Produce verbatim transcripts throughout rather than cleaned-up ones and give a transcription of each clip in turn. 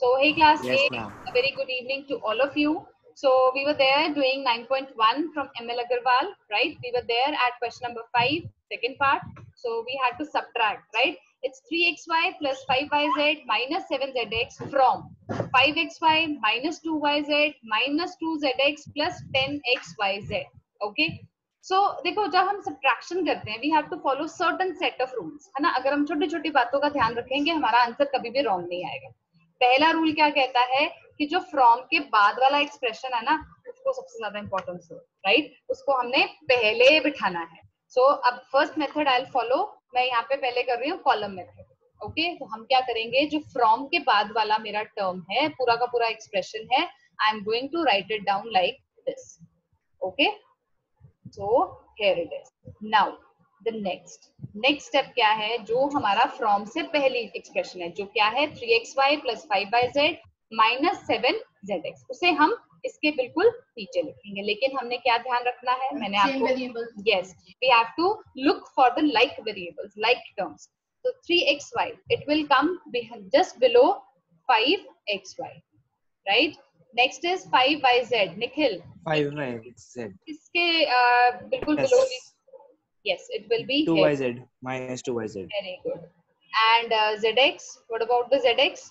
So hey class Yes, A, ma'am. a very good evening to all of you. So we were there doing nine point one from M L Agarwal, right? We were there at question number five, second part. So we had to subtract, right? It's three x y plus five y z minus seven z x from five x y minus two y z minus two z x plus ten x y z. Okay? So so, देखो जब हम subtraction करते हैं we have to follow certain set of rules, है ना. अगर हम छोटी छोटी बातों का ध्यान रखेंगे हमारा आंसर कभी भी रॉन्ग नहीं आएगा. पहला रूल क्या कहता है कि जो फ्रॉम के बाद वाला एक्सप्रेशन है ना उसको सबसे ज्यादा इंपॉर्टेंस हो, राइट. उसको हमने पहले बिठाना है. सो so, अब first method I will follow. मैं यहाँ पे पहले कर रही हूँ कॉलम मेथड. Okay okay? तो हम क्या करेंगे, जो फ्रॉम के बाद वाला मेरा टर्म है पूरा का पूरा एक्सप्रेशन है, I am going to write it down like this. Okay, so here it is. Now the next next step क्या है, जो हमारा from से पहली एक्सप्रेशन है जो क्या है three x y plus five y z minus seven z x, उसे हम इसके बिल्कुल नीचे लिखेंगे. लेकिन हमने क्या ध्यान रखना है, मैंने आपको yes we have to look for the like variables, like terms. So three x y it will come just below five x y, right? Next is five y z. Nikhil, five y z. इसके uh, बिल्कुल Yes. below. Yes, it will be two here. y z minus two y z. Very good. And uh, zx, what about the zx?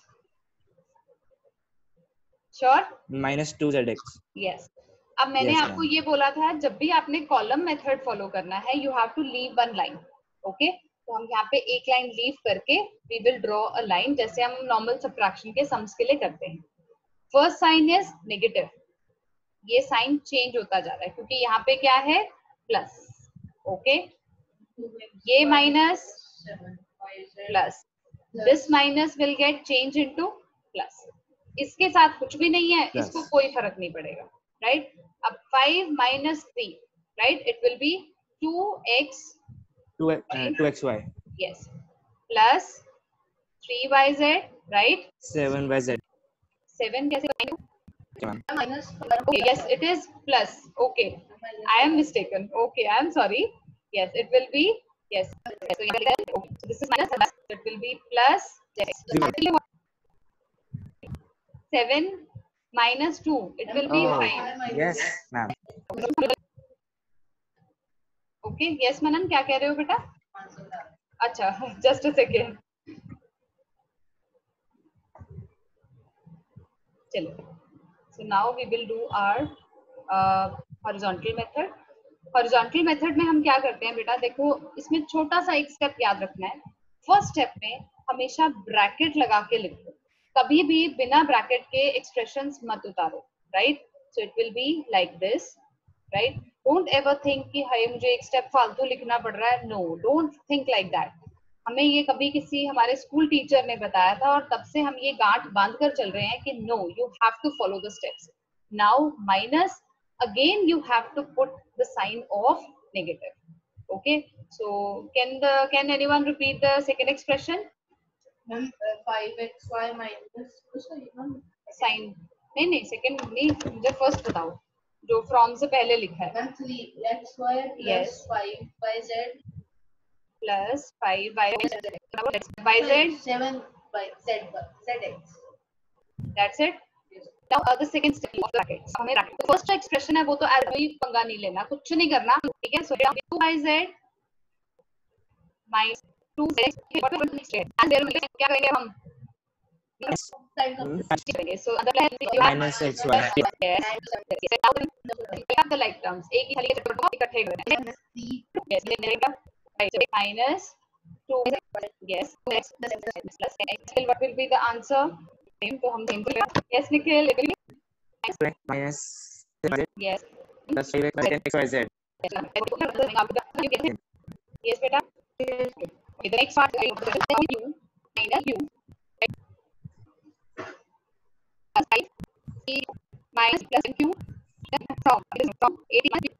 Sure. Minus two z x. Yes. अब मैंने Yes, आपको ma'am. ये बोला था जब भी आपने column method follow करना है you have to leave one line. Okay, तो हम यहाँ पे एक लाइन लीव करके we will draw a line, जैसे हम नॉर्मल सब्ट्रैक्शन के सम्स के लिए करते हैं. First sign is negative. ये साइन चेंज होता जा रहा है क्योंकि यहाँ पे क्या है प्लस. ओके, ये minus plus, this minus will get change into plus. इसके साथ कुछ भी नहीं है, Plus. इसको कोई फर्क नहीं पड़ेगा, राइट. अब five minus three, right, it will be two x two uh, two x y. Yes plus three y z, right. seven y z. Seven कैसे बनेगा? Okay, ma'am. Okay, yes, it is plus. Okay, I am mistaken. Okay, I am sorry. Yes, it will be yes. yes. So, okay. So this is minus plus. It will be plus seven minus two. It will be Oh, five. yes, ma'am. Okay, yes, मनन क्या कह रहे हो बेटा? अच्छा, just a second. चलो. So now we will do our uh, horizontal method. Horizontal method में हम क्या करते हैं बेटा, देखो इसमें छोटा सा एक स्टेप याद रखना है. फर्स्ट स्टेप में हमेशा ब्रैकेट लगा के लिखो, कभी भी बिना ब्रैकेट के एक्सप्रेशंस मत उतारो, right. So it will be like this, right. Don't ever think कि हाय मुझे एक स्टेप फालतू लिखना पड़ रहा है. No, don't think like that. हमें ये कभी किसी हमारे स्कूल टीचर ने बताया था और तब से हम ये गांठ बांध कर चल रहे हैं कि no, you have to follow the steps. Now minus, again you have to put the sign of negative. Okay, so can the can anyone repeat the second expression? five x y minus sign नहीं नहीं second नहीं, मुझे first बताओ जो from से पहले लिखा है. three x y plus Yes. five y z plus five y y z, seven y z zx. that's it. Now uh, the second step of brackets. हमें bracket first जो expression है वो तो as कोई पंगा नहीं लेना, कुछ नहीं करना, ठीक है. So two y z minus two z what will next step? And there will क्या करेंगे हम? करेंगे. So other Minus x y. yes. So now we have the like terms. एक ही खाली के को इकट्ठे करना है. Yes, ये मिलेगा. Right. So minus two yes plus plus x. What will be the answer? तो हम same को लेंगे. Yes, Nikhil, it will be Minus yes. plus five x y z. Yes, बेटा. Okay, the next part is u minus u plus five e minus plus q from from eighty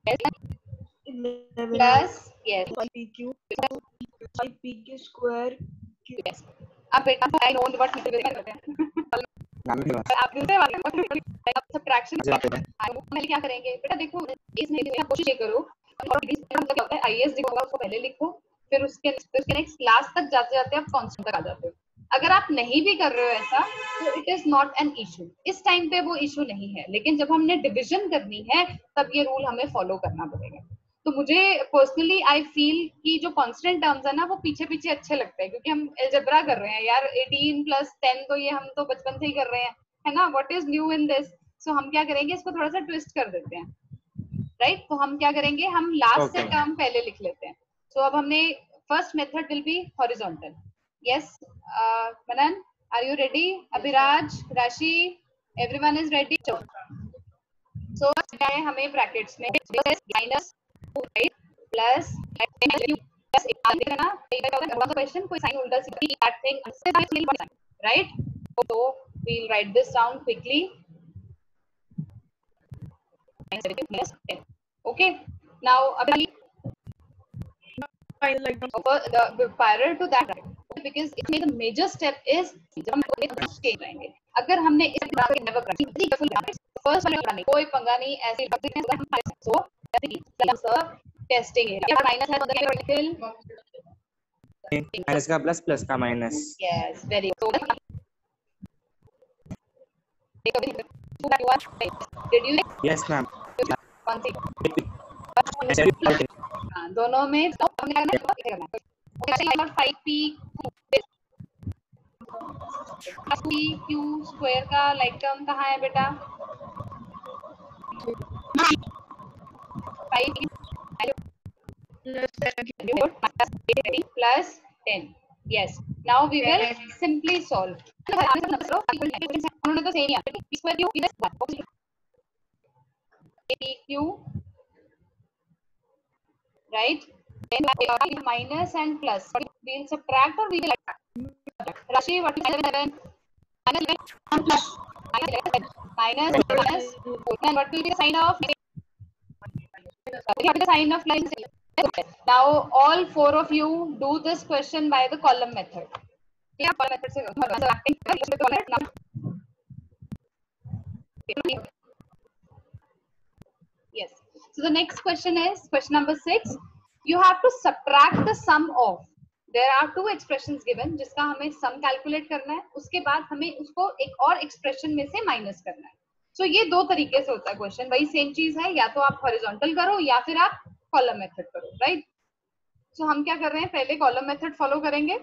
plus yes five p q five p q square q. yes. अब बेटा I know what करते हैं. आप दूसरे वाले अब subtraction पहले क्या करेंगे बेटा, देखो इसमें आप कोशिश ये करो मतलब क्या होता है आईएएस लिखोगा उसको पहले लिखो, फिर उसके उसके नेक्स्ट क्लास तक जाते जाते आप कांस्टेंट तक आ जाते हो. अगर आप नहीं भी कर रहे हो ऐसा तो it is not an issue, इस टाइम पे वो इशू नहीं है, लेकिन जब हमने डिविजन करनी है तब ये रूल हमें फॉलो करना पड़ेगा। तो मुझे पर्सनली आई फील कि जो कांस्टेंट टर्म्स है ना वो पीछे पीछे अच्छे लगते हैं, क्योंकि हम अलजेब्रा कर रहे हैं यार, एटीन प्लस टेन तो ये हम तो बचपन से ही कर रहे हैं, है ना, what is new in this. So हम क्या करेंगे, इसको थोड़ा सा ट्विस्ट कर देते हैं, राइट right? तो हम क्या करेंगे, हम लास्ट Okay. से टर्म पहले लिख लेते हैं। सो so, अब हमने first method will be horizontal. Yes Manan, are you ready? Abhiraj, Rashi, everyone is ready? सो क्या है, हमें ब्रैकेट्स में माइनस राइट प्लस प्लस ना क्वेश्चन कोई साइन उल्टा सीधा that thing right. So we'll write this down quickly. Okay. Now, like the prior to that, because इसमें the major step is जब हम change आएंगे, अगर हमने इस तरह के never करा first वाले बनाने कोई पंगा नहीं, ऐसे so testing है, क्या माइनस है तो फिर माइनस का प्लस, प्लस का minus. yes very good. Did you yes ma'am. one thing हाँ, दोनों में फाइव पी क्यू स्क्वायर का लाइक टर्म कहाँ है बेटा? Five plus ten. Yes. Now we will simply solve. उन्होंने तो सेम ही है। स्क्वायर क्यू इधर q right, then minus and plus we'll subtract or we will add. Rashi, what is seven? Minus eleven plus minus minus and what will be the sign of? We have the sign of line. Now all four of you do this question by the column method. Yeah, column method se yes. So the next question is question number six. You have to subtract the sum of. There are two expressions given जिसका हमें sum calculate करना है, उसके बाद हमें उसको एक और expression में से minus करना है। So ये दो तरीके से होता है क्वेश्चन, वही सेम चीज है, या तो आप हॉरिजॉन्टल करो या फिर आप कॉलम मेथड करो, राइट। सो हम क्या कर रहे हैं, पहले कॉलम मेथड फॉलो करेंगे।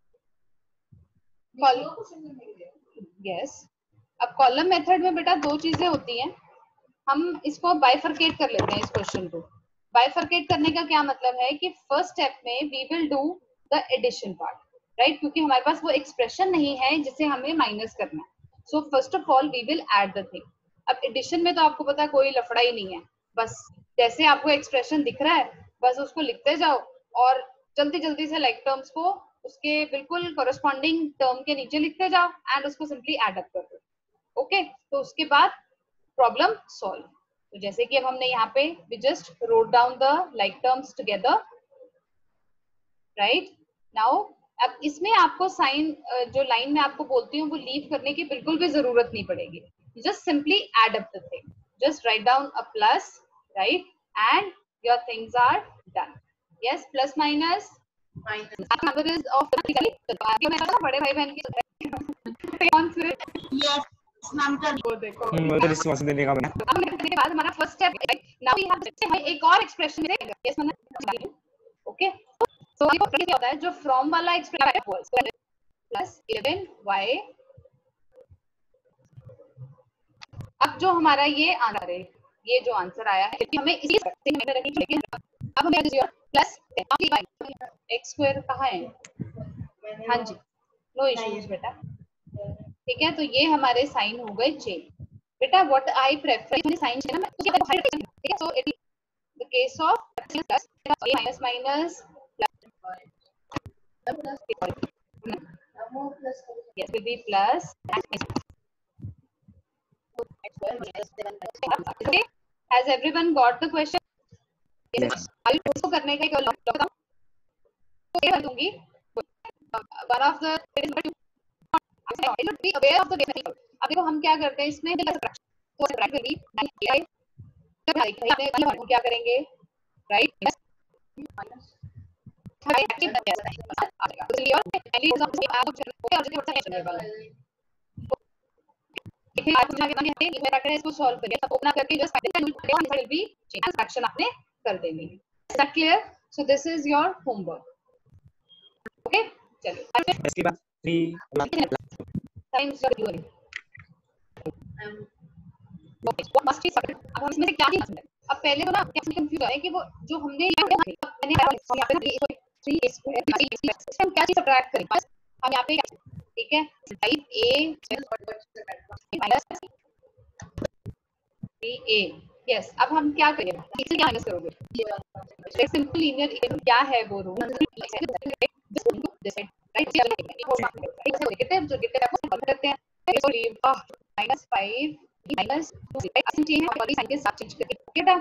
यस, अब कॉलम मेथड में बेटा दो चीजें होती हैं, हम इसको बाइफरकेट कर लेते हैं इस क्वेश्चन को। बाइफरकेट करने का क्या मतलब है कि फर्स्ट स्टेप में we will do the addition part, right, क्योंकि हमारे पास वो एक्सप्रेशन नहीं है जिसे हमें माइनस करना है। So first of all we will add the thing. अब एडिशन में तो आपको पता है कोई लफड़ा ही नहीं है, बस जैसे आपको एक्सप्रेशन दिख रहा है बस उसको लिखते जाओ और जल्दी जल्दी से लाइक टर्म्स को उसके बिल्कुल कोरस्पॉन्डिंग टर्म के नीचे लिखते जाओ एंड उसको सिंपली ऐड अप कर दो। ओके, तो उसके बाद प्रॉब्लम सॉल्व। तो जैसे कि अब हमने यहाँ पे we just wrote down the like terms together, right. Now अब इसमें आपको साइन जो लाइन में आपको बोलती हूँ वो लीव करने की बिल्कुल भी जरूरत नहीं पड़ेगी, just simply add up the thing, just write down a plus, right, and your things are done. Yes, plus minus minus number is of बड़े भाई बहन की कौन से yes मैम का वो देखो वो तो रिस्पांस देने का बना। अब करने के बाद हमारा फर्स्ट स्टेप है, नाउ वी हैव एक और एक्सप्रेशन है, यस मैंने ओके। सो ये क्या होता है, जो फ्रॉम वाला एक्सप्रेशन प्लस इलेवन वाई, अब जो हमारा ये आंसर है, ये जो आंसर आया है हमें इसी में रखनी चाहिए। अब हमें प्लस एक्स स्क्वायर कहाँ है? हाँ जी, नो इश्यूज बेटा, ठीक है। तो ये हमारे साइन हो गए चेंज बेटा। व्हाट आई प्रेफर साइन है ना, ठीक है। So it the case of plus minus minus yes will be plus okay, has everyone got the question? Yes. अभी उसको करने का एक बताऊं तो क्या दूंगी, one of the be aware of the difference। अब देखो हम क्या करते हैं इसमें, तो प्रैक्टिकली क्या करेंगे, राइट, इसको सॉल्व करिए, सब ओपन करके just will be change fraction आपने कर देनी है। Is that clear? So this is your homework. Okay, चलिए इसके बाद three times your doing okay what must be submit. अब हम इसमें से क्या ही मसला है? अब पहले तो ना कैसे कंफ्यूज है कि वो जो हमने लिया है मैंने यहाँ पे थ्री ए स्क्वायर सिस्टम क्या चीज सब्ट्रैक्ट करें, बस हम यहाँ पे ठीक है five A minus three A. Yes, अब हम क्या करेंगे, इससे क्या माइनस करोगे? एक सिंपल लीनियर इक्वेशन क्या है वो रूल राइट, जो नेगेटिव जो नेगेटिव है वो सॉल्व करते हैं। So leave minus five minus two change है वाली साइन के साथ चेंज करके बेटा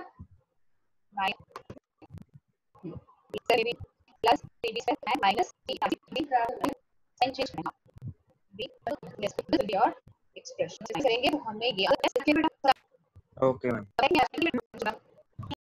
plus three B square minus sign change करना B yes this will be your expression करेंगे तो हमें ये बेटा ओके मैम।